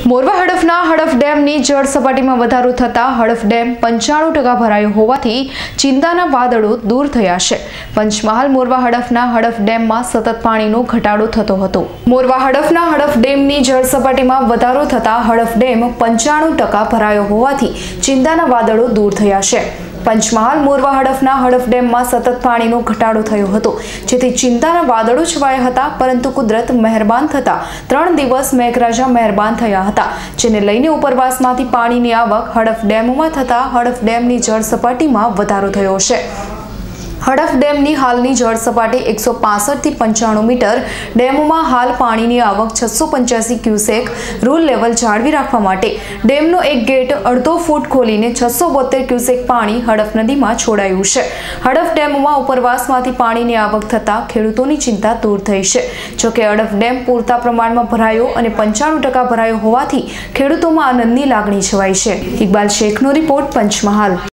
મોરવા હડફના હડફ ડેમની જળ સપાટીમાં વધારો થતા હડફ ડેમ 95% ભરાયો હોવાથી ચિંતાના વાદળો દૂર થયા છે। પંચમહાલ મોરવા હડફના હડફ ડેમમાં સતત પાણીનો ઘટાડો થતો હતો। મોરવા હડફના હડફ ડેમની જળ સપાટીમાં વધારો થતા હડફ ડેમ 95% ભરાયો હોવાથી ચિંતાના વાદળો દૂર થયા છે। પંચમહાલ મોરવા હડફના હડફ ડેમમાં સતત પાણીનો ઘટાડો થયો હતો, જેથી ચિંતાના વાદળો છવાયા હતા, પરંતુ કુદરત મહેરબાન થતા 3 દિવસ મેઘરાજા મહેરબાન થયા હતા, જેને લઈને ઉપરવાસમાંથી પાણીની આવક હડફ ડેમમાં થતા હડફ ડેમની જળ સપાટીમાં વધારો થયો છે। હડફ ડેમની હાલની જળ સપાટી 165 થી 95 મીટર। ડેમમાં હાલ પાણીની આવક 685 ક્યુસેક। રૂલ લેવલ જાળવી રાખવા માટે ડેમનો એક ગેટ અડધો ફૂટ ખોલીને 672 ક્યુસેક પાણી હડફ નદીમાં છોડાયું છે। હડફ ડેમમાં ઉપરવાસમાંથી પાણીની આવક થતાં ખેડૂતોની ચિંતા દૂર થઈ છે। જોકે હડફ ડેમ પૂરતા પ્રમાણમાં ભરાયો અને 95% ભરાયો હોવાથી ખેડૂતોમાં આનંદની લાગણી છવાઈ છે। ઇકબાલ શેખનો રિપોર્ટ, પંચમહાલ।